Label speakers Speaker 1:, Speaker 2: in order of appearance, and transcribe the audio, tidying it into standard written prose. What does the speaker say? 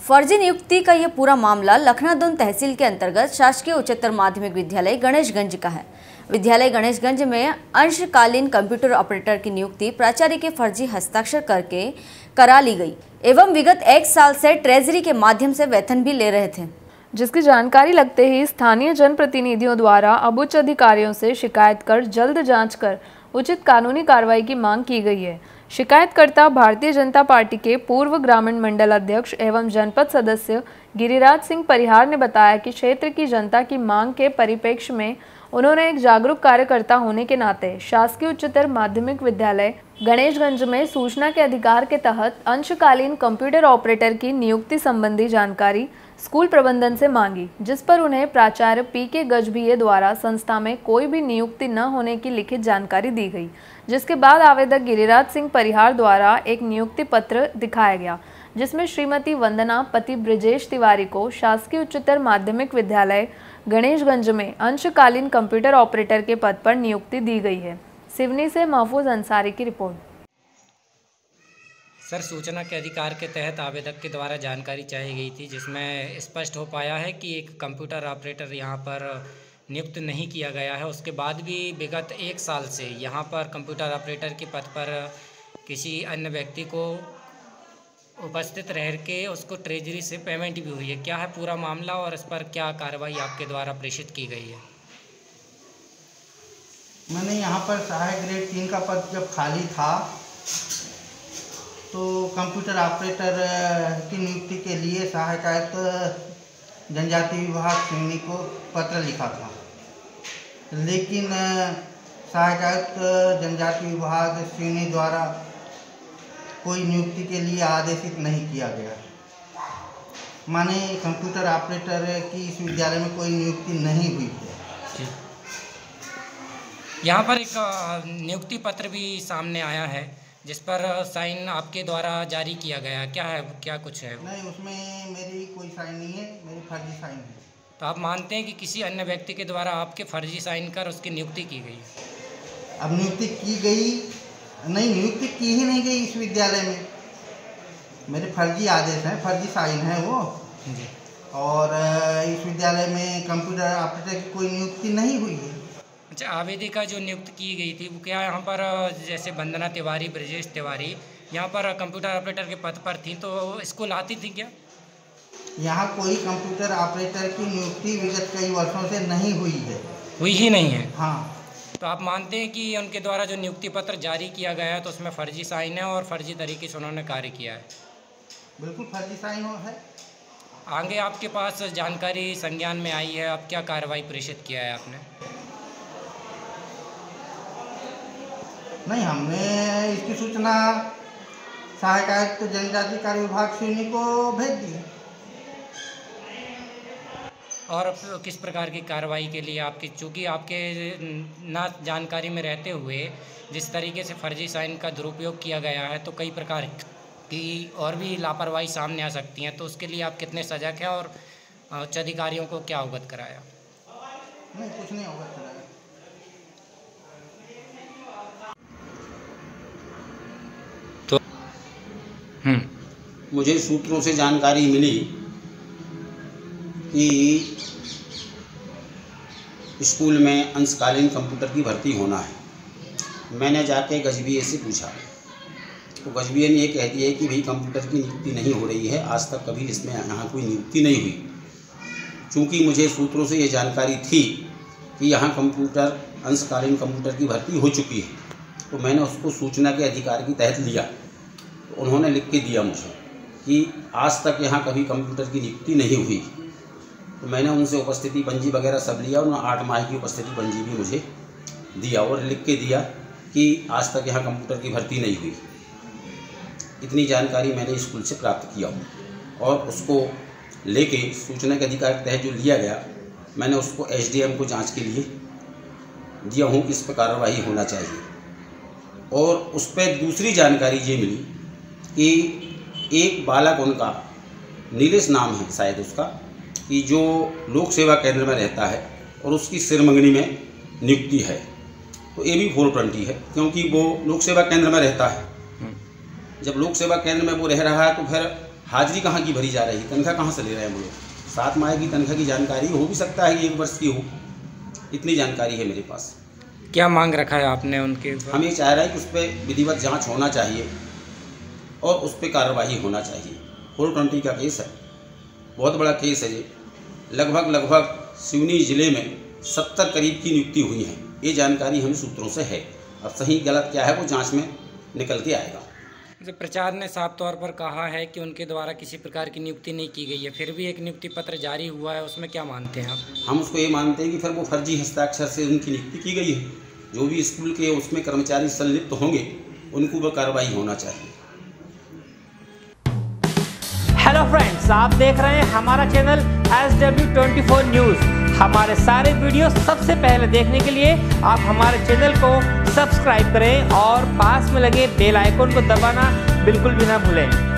Speaker 1: फर्जी नियुक्ति का यह पूरा मामला लखनादौन तहसील के अंतर्गत शासकीय उच्चतर माध्यमिक विद्यालय गणेशगंज का है। विद्यालय गणेशगंज में अंशकालीन कंप्यूटर ऑपरेटर की नियुक्ति प्राचार्य के फर्जी हस्ताक्षर करके करा ली गई एवं विगत 1 साल से ट्रेजरी के माध्यम से वेतन भी ले रहे थे,
Speaker 2: जिसकी जानकारी लगते ही स्थानीय जनप्रतिनिधियों द्वारा अब उच्च अधिकारियों से शिकायत कर जल्द जांच कर उचित कानूनी कार्रवाई की मांग की गई है। शिकायतकर्ता भारतीय जनता पार्टी के पूर्व ग्रामीण मंडल अध्यक्ष एवं जनपद सदस्य गिरिराज सिंह परिहार ने बताया कि क्षेत्र की जनता की मांग के परिप्रेक्ष्य में उन्होंने एक जागरूक कार्यकर्ता होने के नाते शासकीय उच्चतर माध्यमिक विद्यालय गणेशगंज में सूचना के अधिकार के तहत अंशकालीन कंप्यूटर ऑपरेटर की नियुक्ति संबंधी जानकारी स्कूल प्रबंधन से मांगी, जिस पर उन्हें प्राचार्य पी.के. गजभिये द्वारा संस्था में कोई भी नियुक्ति न होने की लिखित जानकारी दी गई, जिसके बाद आवेदक गिरिराज सिंह परिहार द्वारा एक नियुक्ति पत्र दिखाया गया, जिसमें श्रीमती वंदना पति ब्रजेश तिवारी को शासकीय उच्चतर माध्यमिक विद्यालय गणेशगंज में अंशकालीन कंप्यूटर ऑपरेटर के पद पर नियुक्ति दी गई है। सिवनी से महफूज अंसारी की रिपोर्ट।
Speaker 3: सर, सूचना के अधिकार के तहत आवेदक के द्वारा जानकारी चाहिए गई थी, जिसमें स्पष्ट हो पाया है कि एक कंप्यूटर ऑपरेटर यहाँ पर नियुक्त नहीं किया गया है। उसके बाद भी विगत 1 साल से यहाँ पर कंप्यूटर ऑपरेटर के पद पर किसी अन्य व्यक्ति को उपस्थित रह के उसको ट्रेजरी से पेमेंट भी हुई है। क्या है पूरा मामला और इस पर क्या कार्रवाई आपके द्वारा प्रेषित की गई है?
Speaker 4: मैंने यहाँ पर सहायक ग्रेड 3 का पद जब खाली था तो कंप्यूटर ऑपरेटर की नियुक्ति के लिए सहायक आयुक्त जनजाति विभाग सिवनी को पत्र लिखा था, लेकिन सहायक आयुक्त जनजाति विभाग सिवनी द्वारा कोई नियुक्ति के लिए आदेशित नहीं किया गया। माने कंप्यूटर ऑपरेटर की इस विद्यालय में कोई नियुक्ति नहीं हुई है।
Speaker 3: यहाँ पर एक नियुक्ति पत्र भी सामने आया है जिस पर साइन आपके द्वारा जारी किया गया। क्या है, क्या कुछ है?
Speaker 4: नहीं, उसमें मेरी कोई साइन नहीं है, मेरी फर्जी साइन है।
Speaker 3: तो आप मानते हैं कि किसी अन्य व्यक्ति के द्वारा आपके फर्जी साइन कर उसकी नियुक्ति की गई?
Speaker 4: अब नियुक्ति की गई नहीं, नियुक्ति की ही नहीं गई इस विद्यालय में। मेरे फर्जी आदेश हैं, फर्जी साइन है वो जी। और इस विद्यालय में कंप्यूटर ऑपरेटर की कोई नियुक्ति नहीं हुई है।
Speaker 3: अच्छा, आवेदिका जो नियुक्त की गई थी वो क्या यहाँ पर जैसे वंदना तिवारी, ब्रजेश तिवारी यहाँ पर कंप्यूटर ऑपरेटर के पद पर थी, तो स्कूल आती थी क्या?
Speaker 4: यहाँ कोई कंप्यूटर ऑपरेटर की नियुक्ति विगत कई वर्षों से नहीं हुई है।
Speaker 3: हुई ही नहीं है?
Speaker 4: हाँ।
Speaker 3: तो आप मानते हैं कि उनके द्वारा जो नियुक्ति पत्र जारी किया गया है तो उसमें फर्जी साइन है और फर्जी तरीके से उन्होंने कार्य किया है?
Speaker 4: बिल्कुल फर्जी साइन है।
Speaker 3: आगे आपके पास जानकारी संज्ञान में आई है, अब क्या कार्रवाई प्रेषित किया है आपने?
Speaker 4: नहीं, हमने इसकी सूचना सहायक आयुक्त जनजाति कार्य विभाग सिवनी को भेज दी।
Speaker 3: और किस प्रकार की कार्रवाई के लिए आपकी, चूँकि आपके ना जानकारी में रहते हुए जिस तरीके से फर्जी साइन का दुरुपयोग किया गया है तो कई प्रकार की और भी लापरवाही सामने आ सकती हैं, तो उसके लिए आप कितने सजग हैं और उच्च अधिकारियों को क्या अवगत कराया?
Speaker 4: नहीं, कुछ नहीं अवगत कराया।
Speaker 5: मुझे सूत्रों से जानकारी मिली कि स्कूल में अंशकालीन कंप्यूटर की भर्ती होना है। मैंने जाके गजभिये से पूछा तो गजभिये ने ये कह दिया कि भाई कंप्यूटर की नियुक्ति नहीं हो रही है, आज तक कभी इसमें यहाँ कोई नियुक्ति नहीं हुई। चूँकि मुझे सूत्रों से ये जानकारी थी कि यहाँ कंप्यूटर अंशकालीन कंप्यूटर की भर्ती हो चुकी है, तो मैंने उसको सूचना के अधिकार के तहत लिया। तो उन्होंने लिख के दिया मुझे कि आज तक यहाँ कभी कंप्यूटर की नियुक्ति नहीं हुई। तो मैंने उनसे उपस्थिति पंजी वगैरह सब लिया, उन्होंने 8 माह की उपस्थिति पंजी भी मुझे दिया और लिख के दिया कि आज तक यहाँ कंप्यूटर की भर्ती नहीं हुई। इतनी जानकारी मैंने स्कूल से प्राप्त किया हूँ और उसको लेके सूचना के अधिकार के तहत जो लिया गया, मैंने उसको SDM को जांच के लिए दिया हूँ, इस पर कार्रवाई होना चाहिए। और उस पर दूसरी जानकारी ये मिली कि एक बालक उनका नीलेश नाम है शायद उसका, कि जो लोक सेवा केंद्र में रहता है और उसकी सिरमंगनी में नियुक्ति है, तो AB 420 है, क्योंकि वो लोक सेवा केंद्र में रहता है। जब लोक सेवा केंद्र में वो रह रहा है तो फिर हाजिरी कहाँ की भरी जा रही है, तनख्वाह कहाँ से ले रहे हैं वो लोग। 7 माह की तनख्वाह की जानकारी हो भी सकता है कि 1 वर्ष की हो, इतनी जानकारी है मेरे पास।
Speaker 3: क्या मांग रखा है आपने उनके ऊपर?
Speaker 5: हम ये चाह रहे हैं कि उस पर विधिवत जांच होना चाहिए और उस पर कार्रवाई होना चाहिए। 420 का केस है, बहुत बड़ा केस है ये। लगभग सिवनी ज़िले में 70 करीब की नियुक्ति हुई है, ये जानकारी हमें सूत्रों से है। अब सही गलत क्या है वो जांच में निकल के आएगा।
Speaker 3: जब प्रचार ने साफ तौर पर कहा है कि उनके द्वारा किसी प्रकार की नियुक्ति नहीं की गई है, फिर भी एक नियुक्ति पत्र जारी हुआ है, उसमें क्या मानते हैं आप?
Speaker 5: हम उसको ये मानते हैं कि फिर वो फर्जी हस्ताक्षर से उनकी नियुक्ति की गई है। जो भी स्कूल के उसमें कर्मचारी संलिप्त होंगे उनको वो कार्रवाई होना चाहिए।
Speaker 6: हेलो फ्रेंड्स, आप देख रहे हैं हमारा चैनल SW24 न्यूज़। हमारे सारे वीडियो सबसे पहले देखने के लिए आप हमारे चैनल को सब्सक्राइब करें और पास में लगे बेल आइकन को दबाना बिल्कुल भी ना भूलें।